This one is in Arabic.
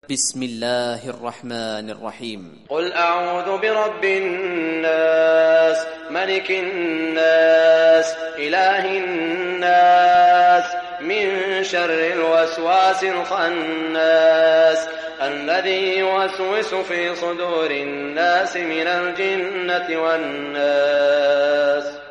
بسم الله الرحمن الرحيم. قل أعوذ برب الناس ملك الناس إله الناس من شر الوسواس الخناس الذي يوسوس في صدور الناس من الجنة والناس.